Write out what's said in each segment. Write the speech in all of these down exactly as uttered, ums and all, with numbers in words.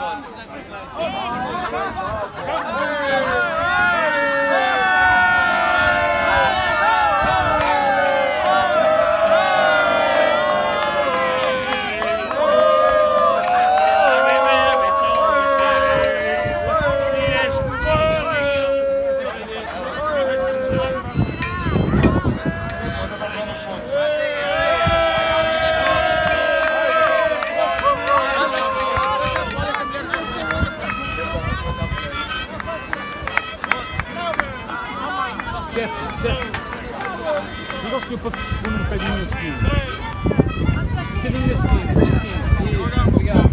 Chefe, chefe, diga ao senhor para pôr um bocadinho na esquina. Um bocadinho na esquina, na esquina. Isso, obrigado.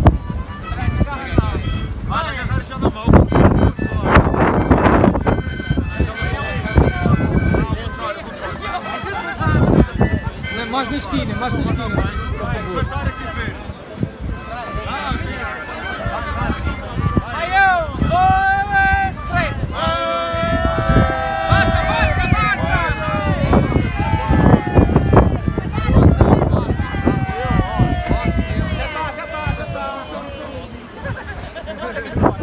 Vai agarrar já na mão. Mais na esquina, mais na esquina, por favor. Já está, já está.